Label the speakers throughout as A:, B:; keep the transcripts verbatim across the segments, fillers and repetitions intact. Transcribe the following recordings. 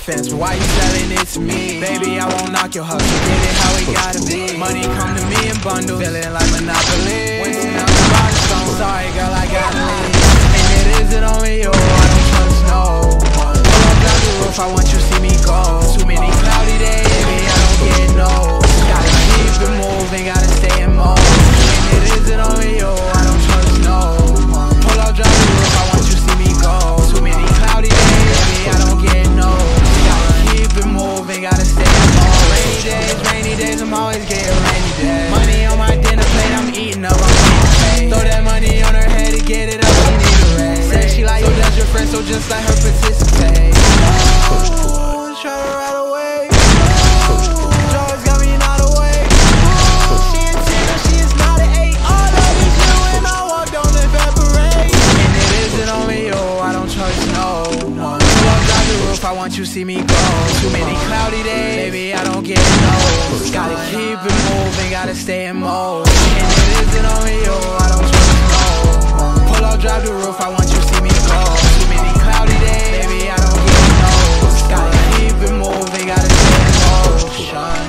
A: fence, but why you selling it to me? Baby, I won't knock your hustle, get it how it gotta be. Money come to me in bundles, feeling like Monopoly. Wasting out the bottom stone, sorry girl, I gotta leave. And it isn't only you, I don't trust no. Pull up, drop the roof, I want you to see me go. Too many cloudy days, baby, I don't get no. Gotta keep it moving, gotta stay in mode. And it isn't only you, I don't trust no. Pull up, drop the roof, I want you to see me go. Too many cloudy days, baby, I don't get no. Gotta keep it moving, gotta stay in mode. Rainy days, rainy days, I'm always getting rainy days. Money on my dinner plate, I'm eating up, I'm getting paid. Throw that money on her head to get it up, she need a rest. Say she like, so that's your friend, so just let her participate. Oh, try to ride away. Drugs got me not awake. She a ten, she is not an eight. All of these you and I walk, don't evaporate. And it isn't only you, I don't trust no one. Pull up, drop the roof, I want you to see me go. Too many cloudy days, baby, I don't get no. Gotta keep it moving, gotta stay in mode. And it isn't only you, I don't trust no one. Pull up, drop the roof, I want you to see me go. Too many cloudy days, baby, I don't get no. Gotta keep it moving, gotta stay in motion.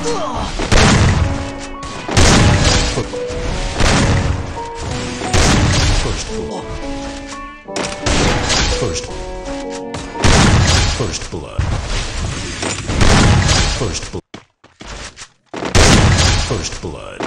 B: First blood. First. First blood. First blood. First blood.